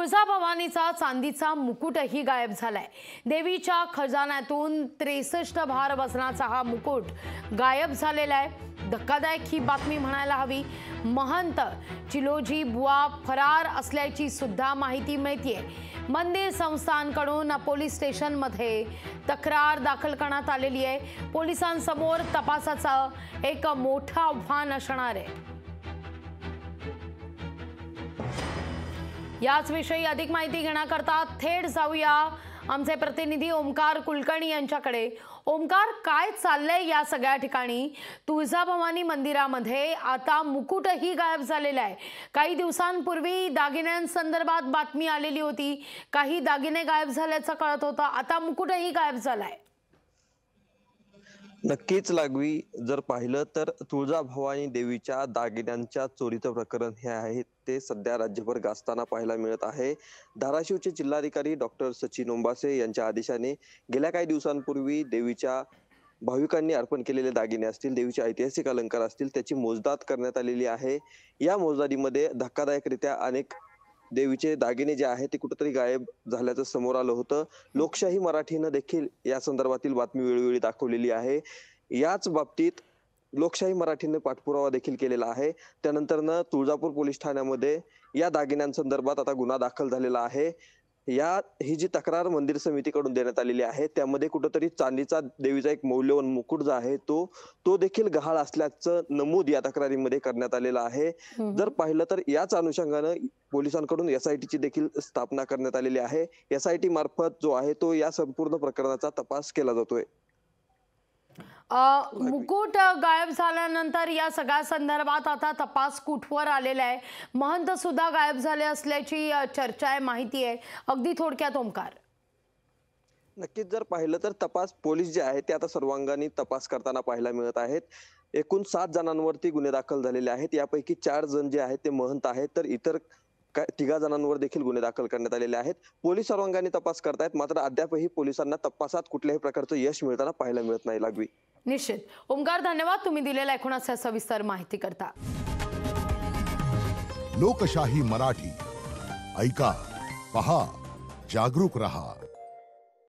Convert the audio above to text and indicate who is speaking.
Speaker 1: तुळजाभवानीचा चांदीचा मुकुटही गायब झालाय। देवीच्या खजान्यातून 63 भार वजनाचा हा मुकुट गायब झालेला आहे। धक्कादायक ही बातमी म्हणायला हवी। महंत चिलोजी बुवा फरार असल्याची सुद्धा माहिती मिळतेय। मंदिर संस्थानकडून पोलीस स्टेशनमध्ये तक्रार दाखल करण्यात आलेली आहे। पोलिसांसमोर तपासाचं एक मोठं आव्हान असणार आहे। याच विषयी अधिक माहिती घेण्याकरता थेट जाऊया आमचे प्रतिनिधी ओमकार कुलकर्णी यांच्याकडे। ओमकार, काय चाललंय या सगळ्या ठिकाणी? तुळजाभवानी मंदिरामध्ये आता मुकुटही गायब झालेला आहे। काही दिवसांपूर्वी दागिन्यांसंदर्भात बातमी आलेली होती, काही दागिने गायब झाल्याचं कळत होतं, आता मुकुटही गायब झालाय।
Speaker 2: नक्कीच लागवी, जर पाहिलं तर तुळजाभवानी देवीच्या दागिन्यांच्या चोरीचं प्रकरण हे आहे ते सध्या राज्यभर गाजताना पाहायला मिळत आहे। धाराशिवचे जिल्हाधिकारी डॉक्टर सचिन ओंबासे यांच्या आदेशाने गेल्या काही दिवसांपूर्वी देवीच्या भाविकांनी अर्पण केलेले दागिने असतील, देवीचे ऐतिहासिक अलंकार असतील, त्याची मोजदाद करण्यात आलेली आहे। या मोजदादीमध्ये धक्कादायकरित्या अनेक देवीचे दागिने जे आहेत ते कुठेतरी गायब झाल्याचं समोर आलं होतं। लोकशाही मराठीनं देखील या संदर्भातील बातमी वेळोवेळी दाखवलेली आहे। याच बाबतीत लोकशाही मराठीने पाठपुरावा देखील केलेला आहे। त्यानंतरनं तुळजापूर पोलीस ठाण्यामध्ये या दागिन्यांसंदर्भात आता गुन्हा दाखल झालेला आहे। ही जी तक्रार मंदिर समितीकडून देण्यात आलेली आहे त्यामध्ये कुठेतरी चांदीचा देवीचा एक मौल्यवान मुकुट जो आहे तो देखील गहाळ असल्याचं नमूद या तक्रारीमध्ये करण्यात आलेलं आहे। जर पाहिलं तर याच अनुषंगानं पोलिसांकडून SIT ची देखील स्थापना करण्यात आलेली आहे। SIT मार्फत जो आहे तो या संपूर्ण प्रकरणाचा तपास केला जातोय।
Speaker 1: मुकुट गायब झाल्यानंतर या सगळ्या संदर्भात आता तपास कुठवर आलेला आहे? महंत सुद्धा गायब झाले असल्याची चर्चा आहे, माहिती आहे। अगदी थोडक्यात ओमकार।
Speaker 2: नक्कीच जर पाहिलं तर तपास पोलीस जे आहे ते आता सर्वांगाने तपास करताना पाहायला मिळत आहेत। एकूण 7 जणांवरती गुन्हे दाखल झालेले आहेत। यापैकी 4 जण जे आहेत ते महंत आहेत, तर इतर 3 जणांवर देखील गुन्हे दाखल करण्यात आलेले आहेत। पोलीस सर्वांगाने तपास करतायत, मात्र अद्यापही पोलिसांना तपासात कुठल्याही प्रकारचं यश मिळताना पाहायला मिळत नाही। लागवी,
Speaker 1: निश्चित। ओमकार, धन्यवाद तुम्ही दिलेल्या एकूणच सविस्तर माहिती करता।
Speaker 3: लोकशाही मराठी ऐका, पहा, जागरूक रहा।